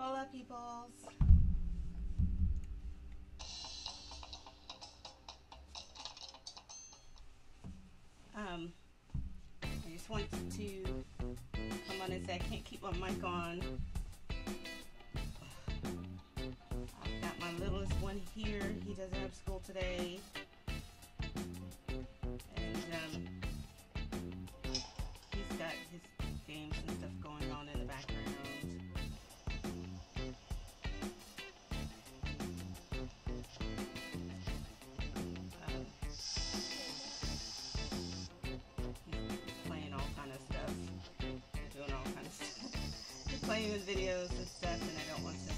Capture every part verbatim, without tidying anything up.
Hola, peoples. Um, I just wanted to come on and say I can't keep my mic on. I've got my littlest one here. He doesn't have school today. And um, he's got his games and stuff going on in the background. Um, he's playing all kind of stuff, doing all kind of stuff. He's playing with videos and stuff, and I don't want to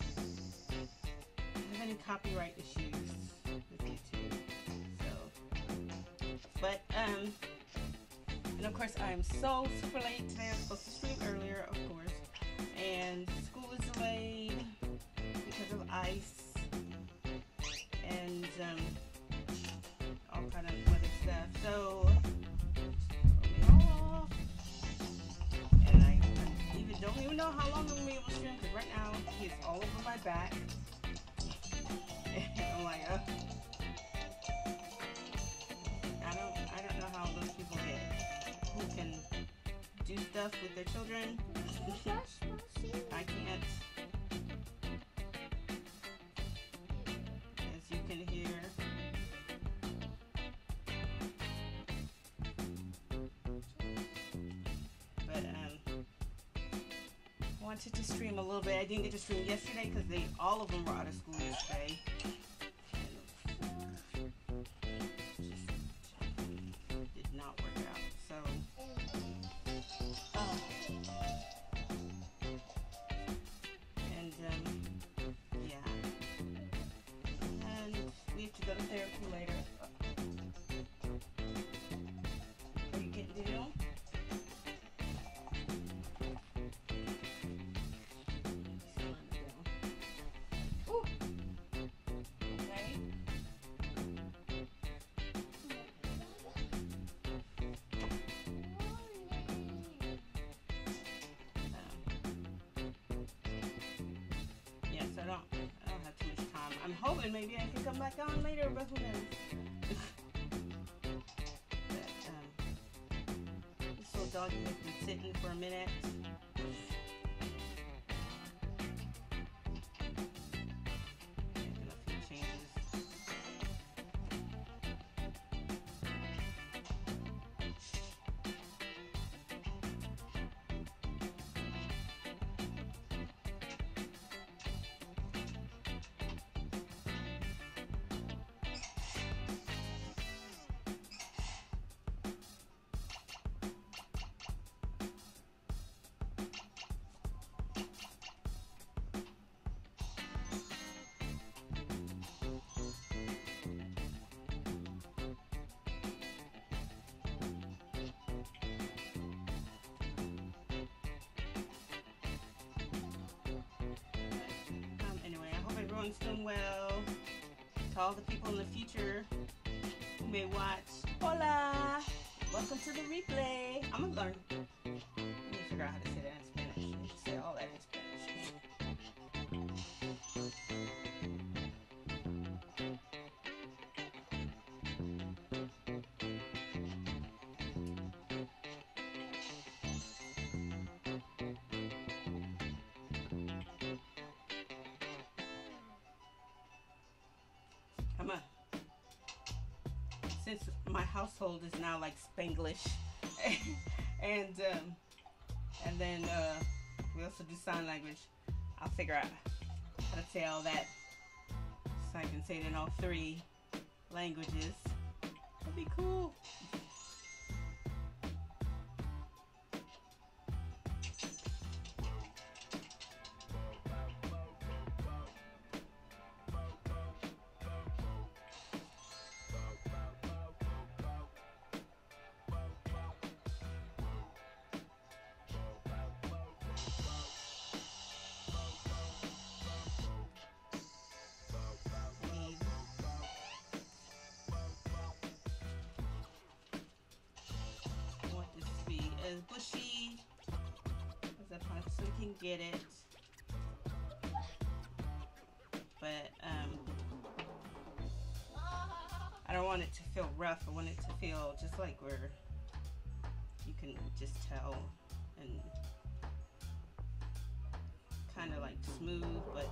have any copyright issues with YouTube. So, but um. And of course, I'm so super late today. I was supposed to stream earlier, of course. And school is delayed because of ice and um, all kind of weather stuff. So, throw me off. And I, I even don't even know how long I'm going to be able to stream because right now he is all over my back. And I'm like, uh, I don't, I don't know how those people get it. Who can do stuff with their children. I can't. As you can hear. But um, I wanted to stream a little bit. I didn't get to stream yesterday because they all of them were out of school yesterday. I don't, I don't have too much time. I'm hoping maybe I can come back on later, but who knows? But, um, this little doggy has been sitting for a minute. Making a few changes. Everyone's doing well. To all the people in the future who may watch, hola! Welcome to the replay. I'm gonna learn. Let me figure out how to say that in Spanish. I need to say all that in Spanish. Come on. Since my household is now like Spanglish, and um, and then uh, we also do sign language, I'll figure out how to say all that so I can say it in all three languages. That'd be cool. Bushy as I possibly can get it. but um, I don't want it to feel rough. I want it to feel just like where you can just tell, and kind of like smooth, but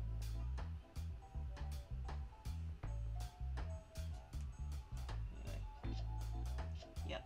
anyway. Yep.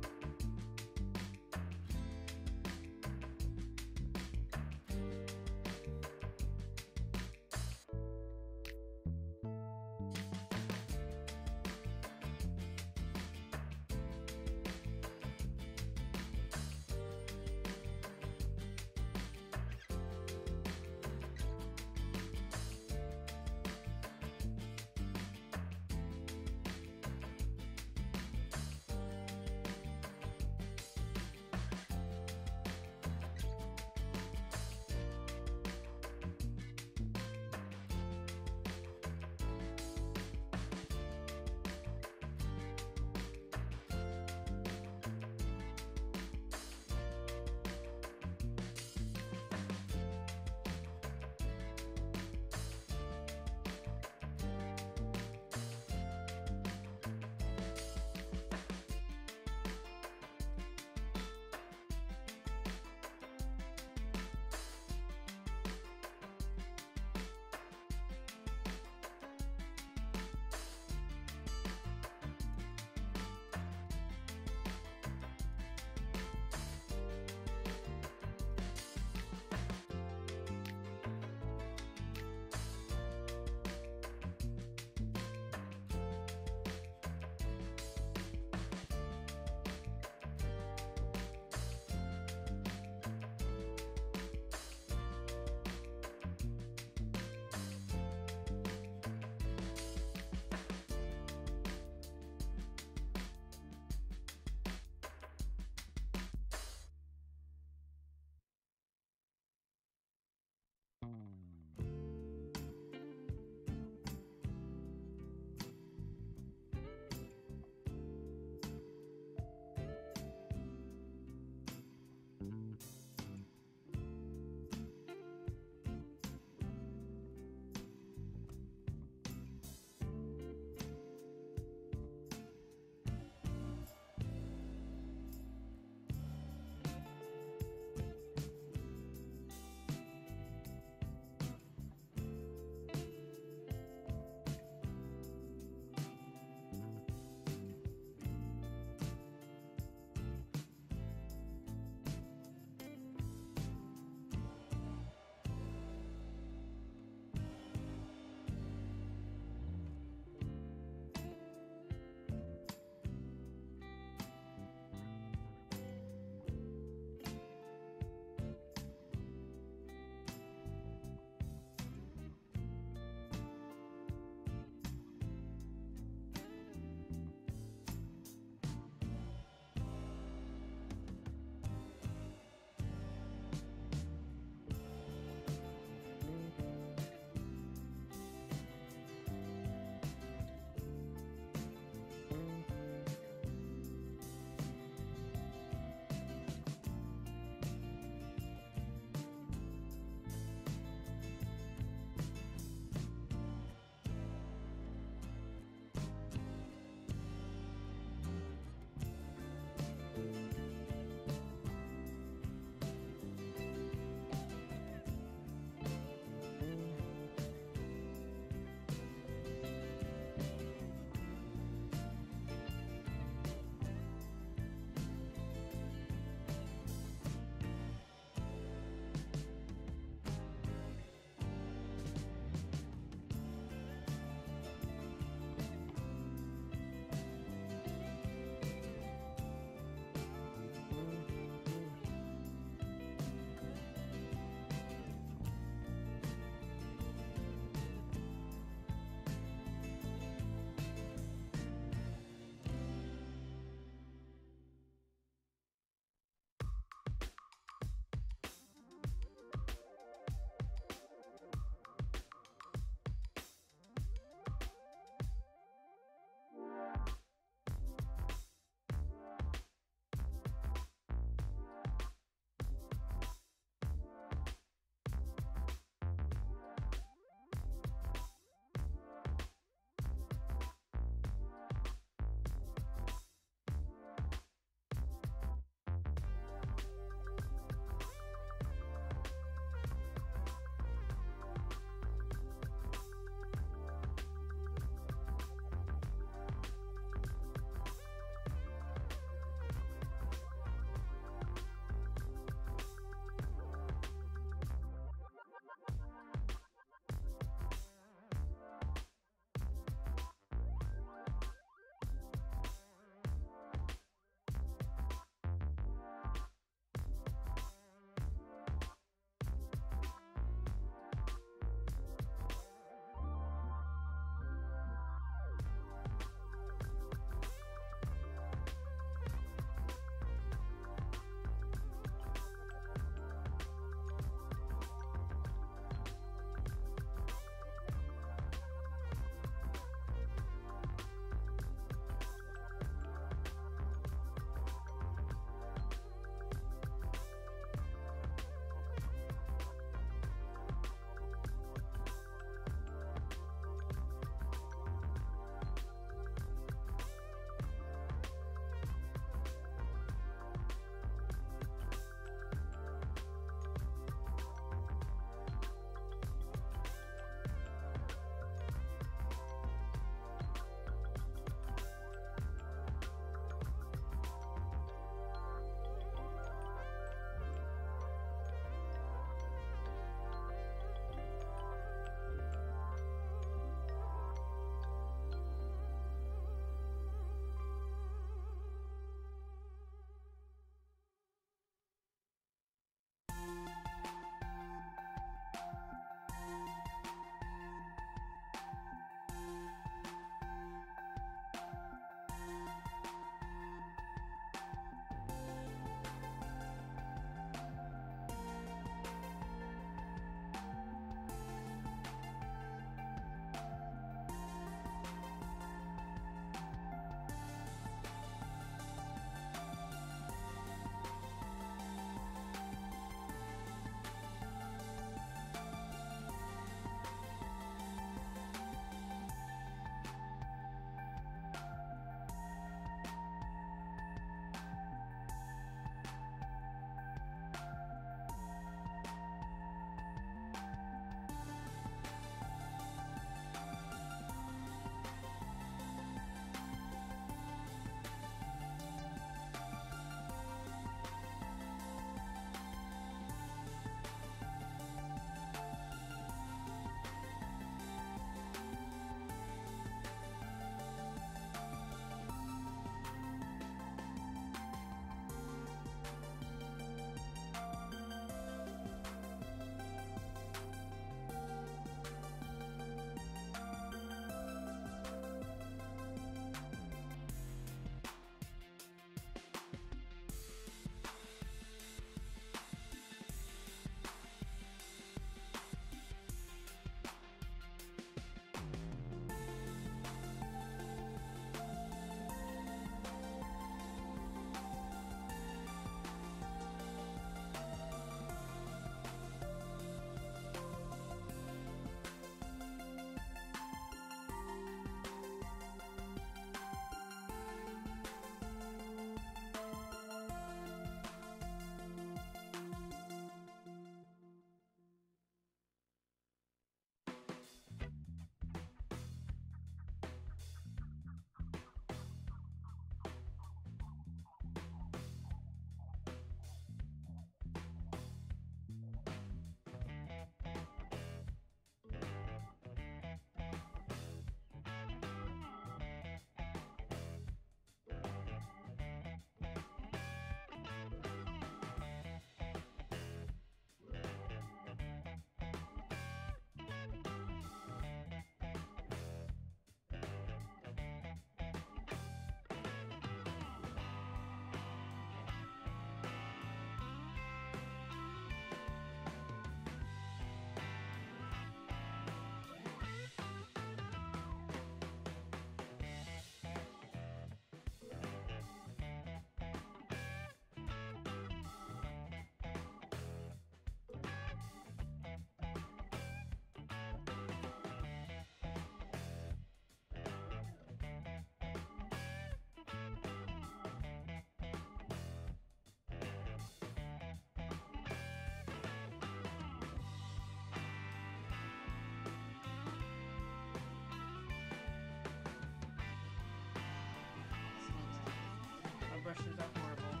brushes are horrible.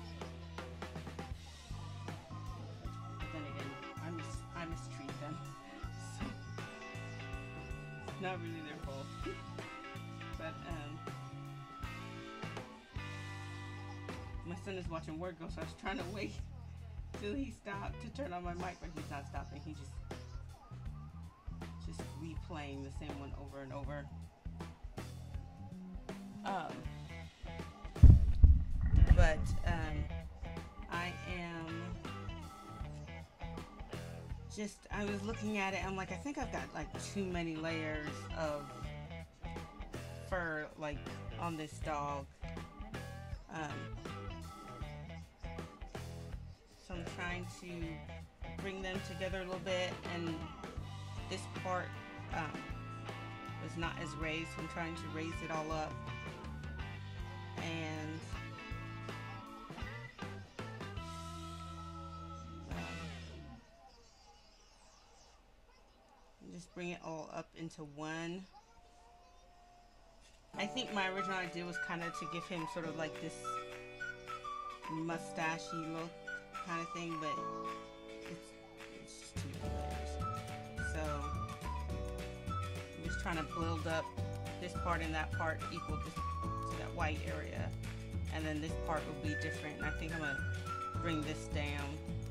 But then again, I mis I mistreat them, so it's not really their fault. But um, my son is watching Word Go, so I was trying to wait till he stopped to turn on my mic, but he's not stopping. He just just replaying the same one over and over. Um, but um, I am just, I was looking at it, I'm like, I think I've got like too many layers of fur like on this dog. Um, so I'm trying to bring them together a little bit, and this part um, was not as raised, so I'm trying to raise it all up. And um, just bring it all up into one. I think my original idea was kind of to give him sort of like this mustachy look kind of thing, but it's, it's just too many layers. So I'm just trying to build up this part and that part equal to, to that white area, and then this part will be different. And I think I'm gonna bring this down.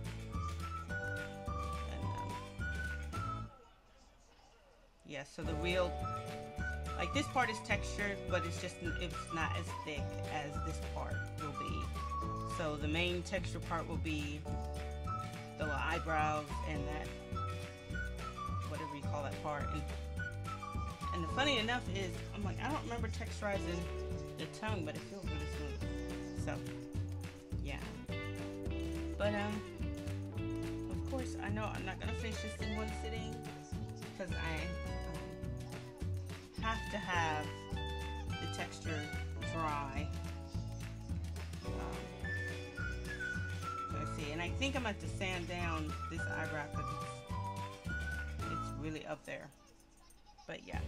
And um, yeah, so the real, like this part is textured, but it's just it's not as thick as this part will be. So the main texture part will be the little eyebrows and that, whatever you call that part. And, and the funny enough is, I'm like, I don't remember texturizing the tongue, but it feels really smooth. So, yeah. But, um, of course, I know I'm not going to finish this in one sitting, because I um, have to have the texture dry. Um, so I see, and I think I'm going to have to sand down this eyebrow, because it's, it's really up there. But, yeah.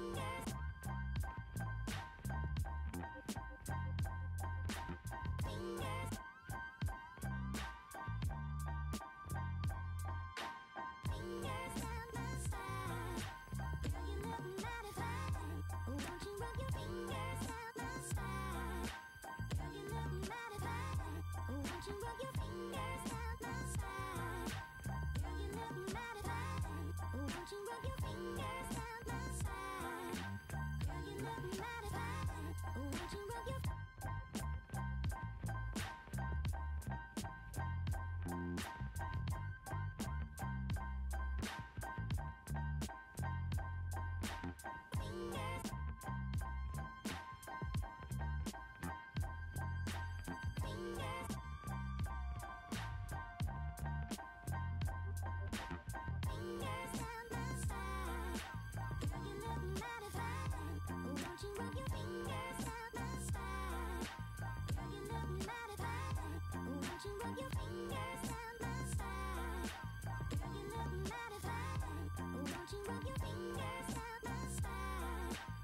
Won't you rub your fingers down my spine?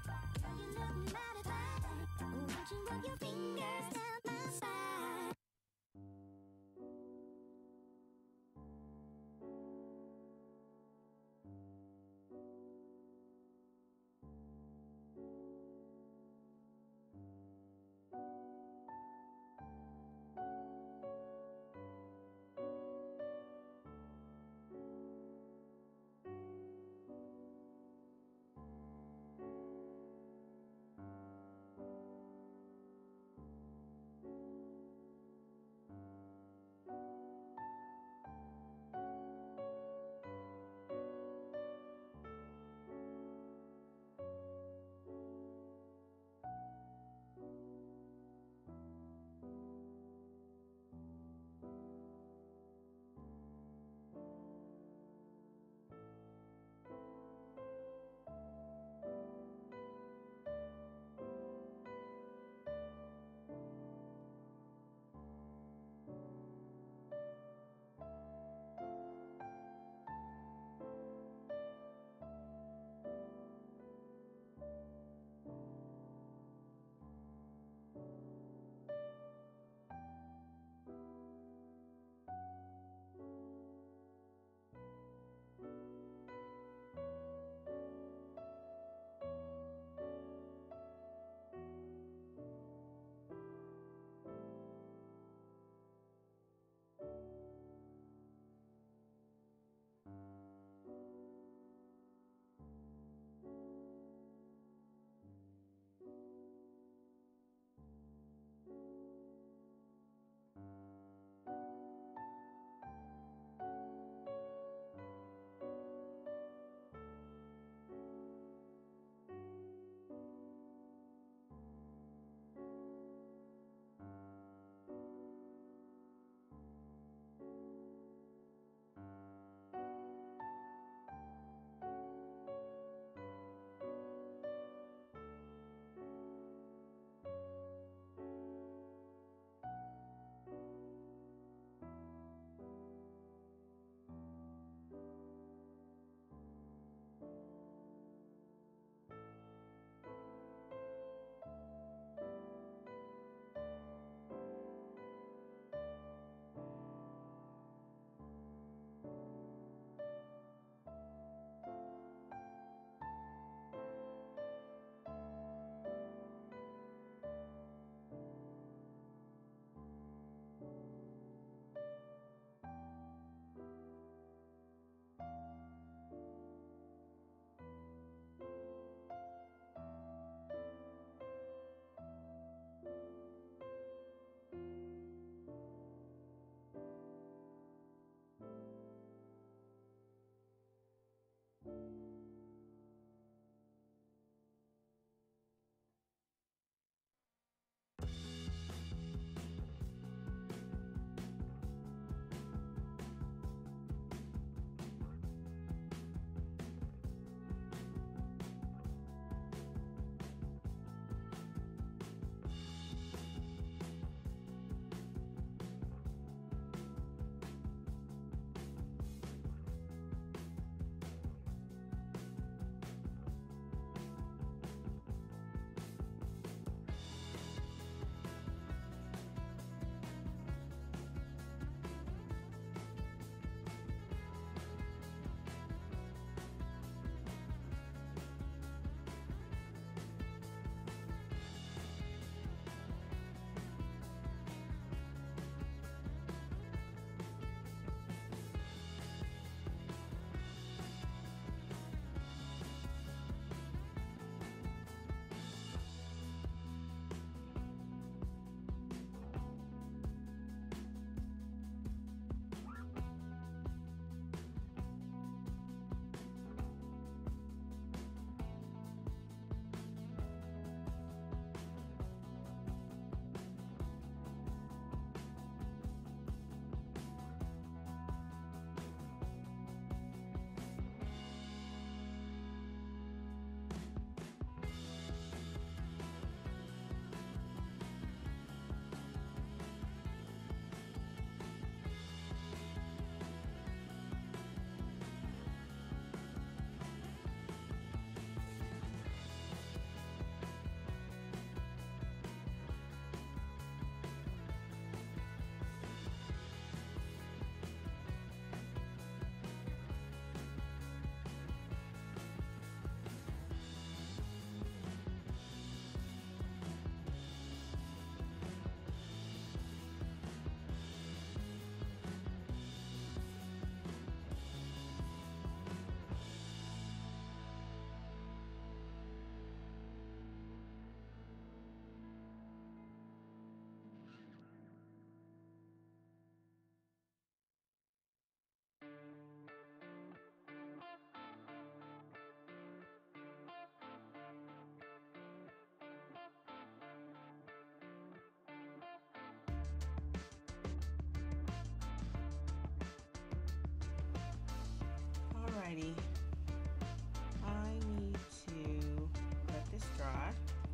Alrighty. I need to let this dry.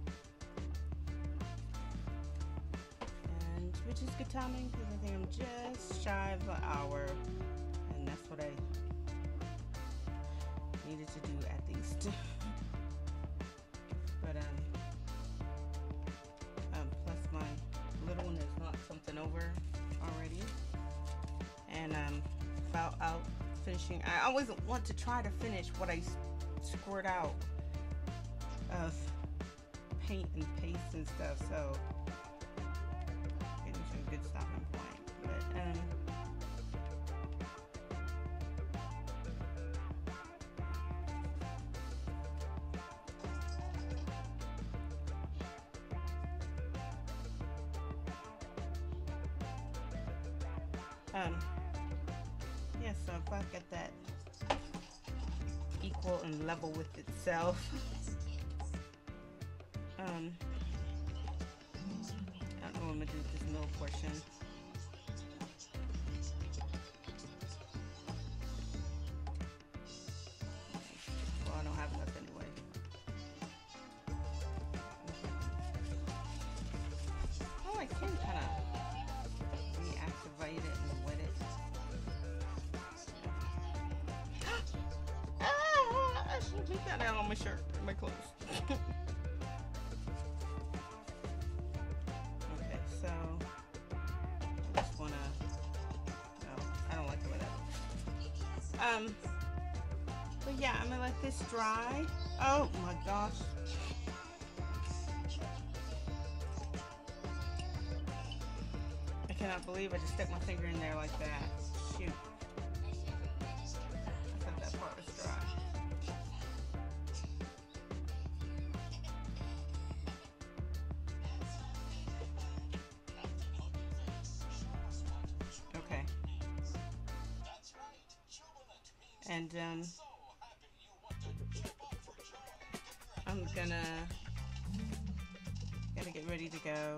And which is good timing because I think I'm just shy of an hour. And that's what I needed to do at least. But um, um plus my little one has knocked something over already. And um about out finishing. I always want to try to finish what I squirt out of paint and paste and stuff, so getting to a good stopping point. But um um yeah, so if I get that equal and level with itself, um, I don't know what I'm gonna do with this middle portion. Well, I don't have enough anyway. Oh, I can kind of reactivate it and wet it. Leave that out on my shirt, my clothes. Okay, so I just wanna. No, I don't like the way that looks. Um, but yeah, I'm gonna let this dry. Oh my gosh. I cannot believe I just stuck my finger in there like that. Shoot. I thought that part was dry. Okay. And um, I'm gonna gotta get ready to go.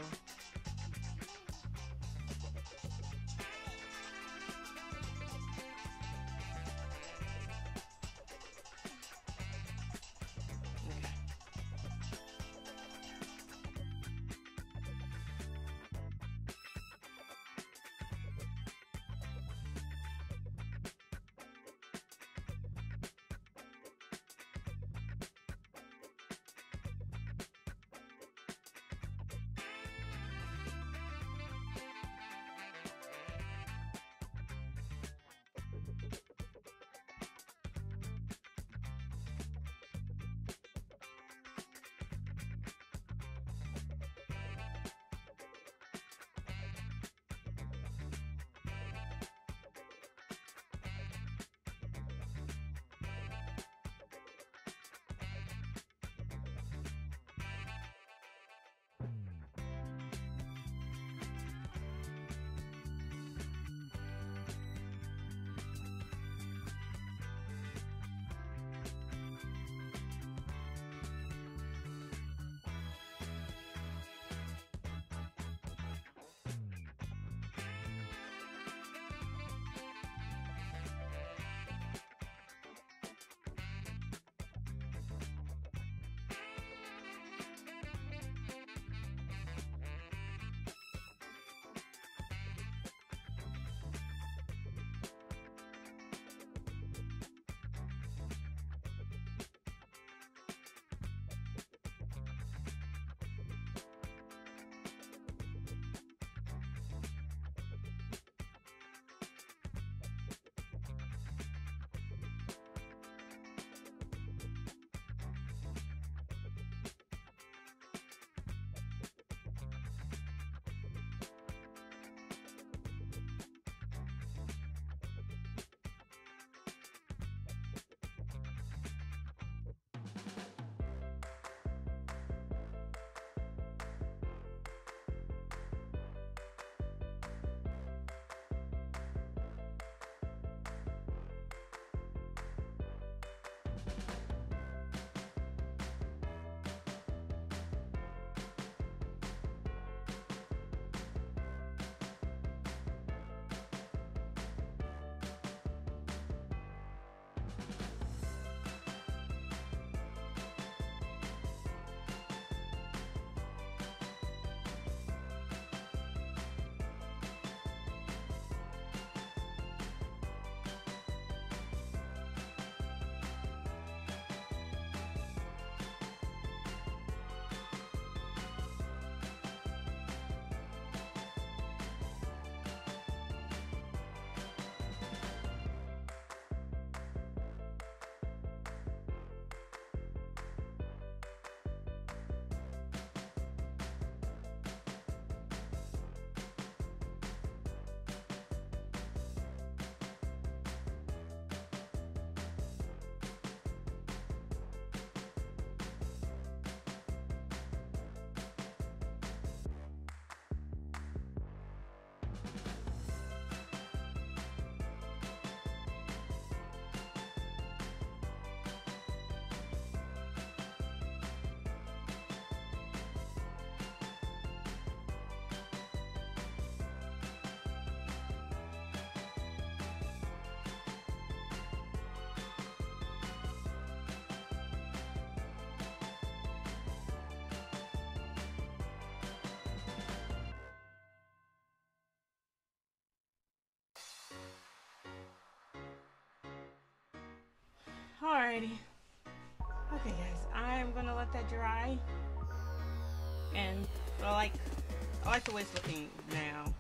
Alrighty. Okay, guys, I'm gonna let that dry. And I like, I like the way it's looking now.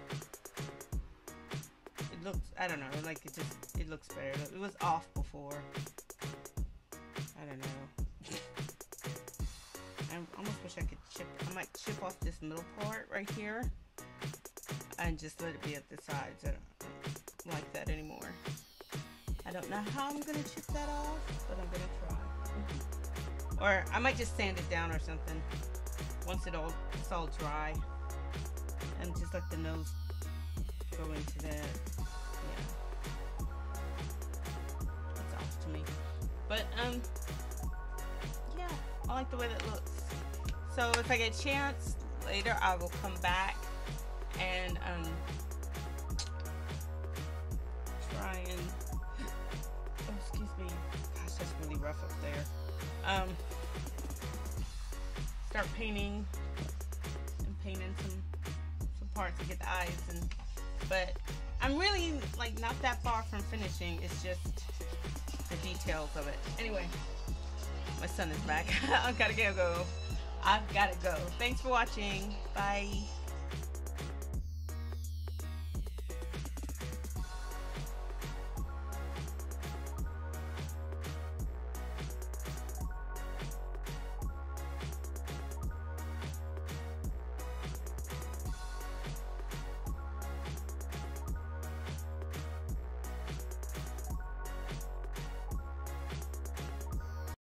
It looks, I don't know, like it just, it looks better. It was off before. I don't know. I almost wish I could chip, I might chip off this middle part right here and just let it be at the sides. I don't, I don't like that anymore. I don't know how I'm gonna chip that off, but I'm gonna try. Or I might just sand it down or something once it all, it's all dry, and just let the nose go into that. Yeah, that's off to me. But um, yeah, I like the way that looks. So if I get a chance later, I will come back and um try and. Oh, excuse me. Gosh, that's really rough up there. Um, start painting and painting some some parts to get the eyes, and but I'm really like not that far from finishing. It's just the details of it. Anyway, my son is back. I've gotta go. I've gotta go. Thanks for watching. Bye.